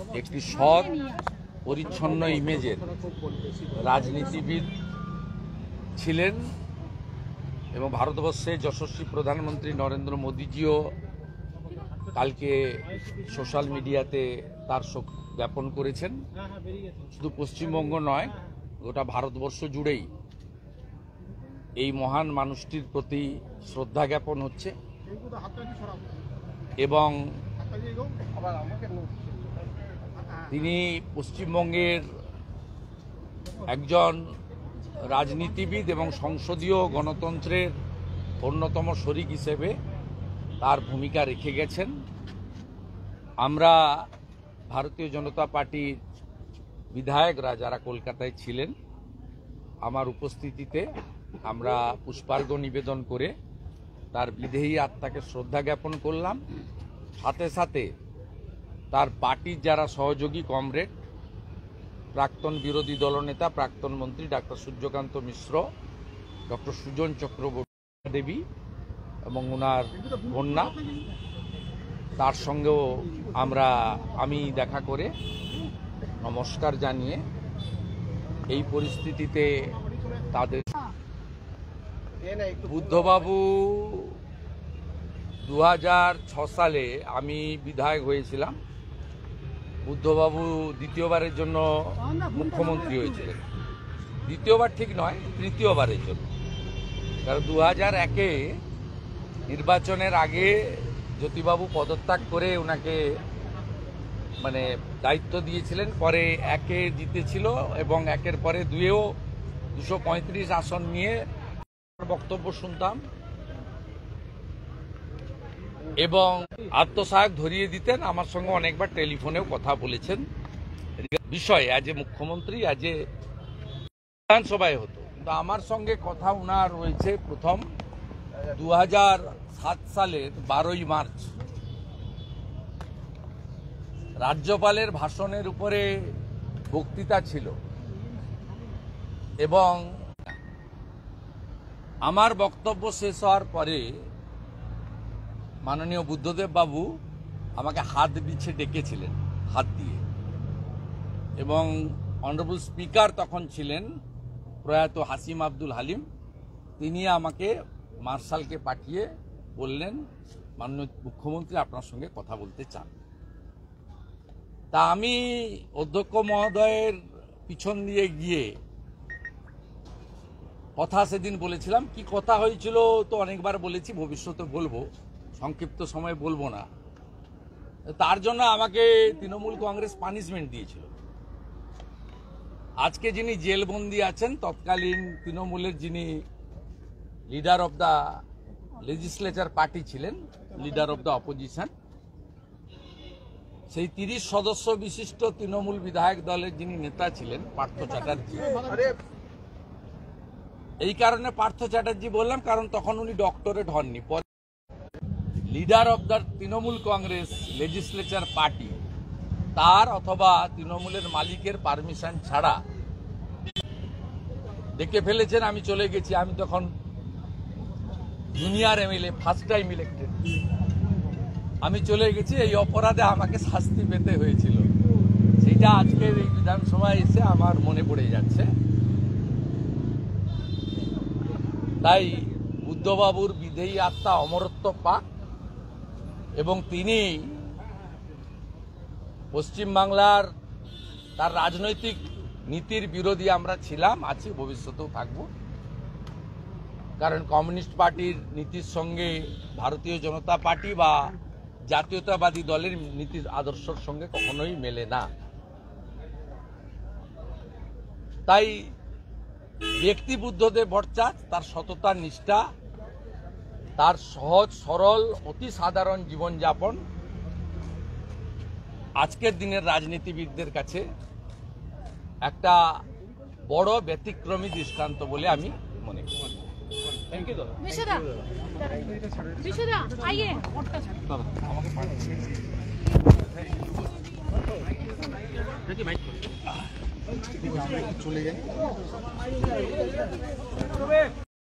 একটি সৎ পরিচ্ছন্ন ইমেজের রাজনীতিবিদ ছিলেন এবং ভারতবর্ষে যশস্বী প্রধানমন্ত্রী নরেন্দ্র মোদীজিও কালকে সোশ্যাল মিডিয়াতে তার শোক জ্ঞাপন করেছেন। শুধু পশ্চিমবঙ্গ নয়, গোটা ভারতবর্ষ জুড়েই এই মহান মানুষটির প্রতি শ্রদ্ধা জ্ঞাপন হচ্ছে এবং তিনি পশ্চিমবঙ্গের একজন রাজনীতিবিদ এবং সংসদীয় গণতন্ত্রের অন্যতম শরিক হিসেবে তার ভূমিকা রেখে গেছেন। আমরা ভারতীয় জনতা পার্টির বিধায়করা যারা কলকাতায় ছিলেন, আমার উপস্থিতিতে আমরা পুষ্পার্ঘ্য নিবেদন করে তার বিদেহী আত্মাকে শ্রদ্ধা জ্ঞাপন করলাম। সাথে সাথে তার পার্টির যারা সহযোগী কমরেড, প্রাক্তন বিরোধী দলনেতা প্রাক্তন মন্ত্রী ডাক্তার সূর্যকান্ত মিশ্র, ডক্টর সুজন চক্রবর্তী দেবী এবং ওনার কন্যা, তার সঙ্গেও আমি দেখা করে নমস্কার জানিয়ে এই পরিস্থিতিতে তাদের বুদ্ধবাবু 2006 সালে আমি বিধায়ক হয়েছিলাম। বুদ্ধবাবু দ্বিতীয়বারের জন্য মুখ্যমন্ত্রী হয়েছিলেন। দ্বিতীয়বার ঠিক নয়, তৃতীয়বারের জন্য। কারণ 2001-এ নির্বাচনের আগে জ্যোতিবাবু পদত্যাগ করে ওনাকে দায়িত্ব দিয়েছিলেন। পরে 1-এ জিতেছিল এবং 1-এর পরে 2-এও 235 আসন নিয়ে বক্তব্য শুনতাম এবং আত্মসহায়ক ধরিয়ে দিতেন। আমার সঙ্গে অনেকবার টেলিফোনেও কথা বলেছেন বিষয় আজ মুখ্যমন্ত্রী, আজ বিধানসভায় হতো। কিন্তু আমার সঙ্গে কথা ওনার রয়েছে প্রথম 2007 সালের 12ই মার্চ রাজ্যপালের ভাষণের উপরে বক্তৃতা ছিল এবং আমার বক্তব্য শেষ হওয়ার পরে মাননীয় বুদ্ধদেব বাবু আমাকে হাত বিছে ডেকেছিলেন, হাত দিয়ে, এবং অনারেবল স্পিকার তখন ছিলেন প্রয়াত হাসিম আব্দুল হালিম। তিনি আমাকে মার্শালকে পাঠিয়ে বললেন, মাননীয় মুখ্যমন্ত্রী আপনার সঙ্গে কথা বলতে চান। তা আমি অধ্যক্ষ মহোদয়ের পিছন দিয়ে গিয়ে কথা সেদিন বলেছিলাম। কি কথা হয়েছিল তো অনেকবার বলেছি, ভবিষ্যতে বলবো, সংক্ষিপ্ত সময় বলবো না। তার জন্য আমাকে তৃণমূল কংগ্রেস পানিশমেন্ট দিয়েছিল। আজকে যিনি জেলবন্দি আছেন, তৎকালীন তৃণমূলের যিনি leader of the legislature party ছিলেন, লিডার অব দ্য অপোজিশন, সেই 30 সদস্য বিশিষ্ট তৃণমূল বিধায়ক দলের যিনি নেতা ছিলেন পার্থ চ্যাটার্জি। এই কারণে পার্থ চ্যাটার্জি বললাম, কারণ তখন উনি ডক্টরেট হননি। Leader of the Trinamool Congress legislature party তার অথবা তৃণমূলের মালিকের পারমিশন ছাড়া ডেকে ফেলেছেন। আমি চলে গেছি। আমি তখন junior MLA, first time elected. আমি চলে গেছি। এই অপরাধে আমাকে শাস্তি পেতে হয়েছিল। সেটা আজকের এই বিধানসভায় এসে আমার মনে পড়ে যাচ্ছে। তাই বুদ্ধবাবুর বিদেহী আত্মা অমরত্ব পাক এবং তিনি পশ্চিমবাংলার তার রাজনৈতিক নীতির বিরোধী আমরা ছিলাম, আছি, ভবিষ্যতেও থাকব। কারণ কমিউনিস্ট পার্টির নীতির সঙ্গে ভারতীয় জনতা পার্টি বা জাতীয়তাবাদী দলের নীতির আদর্শের সঙ্গে কখনোই মেলে না। তাই ব্যক্তি বুদ্ধদেব ভট্টাচার্য, তার সততা, নিষ্ঠা, তার সহজ সরল অতি সাধারণ জীবনযাপন আজকের দিনের রাজনীতিবিদদের কাছে একটা বড় ব্যতিক্রমী দৃষ্টান্ত বলে আমি মনে করি। চলে যাই।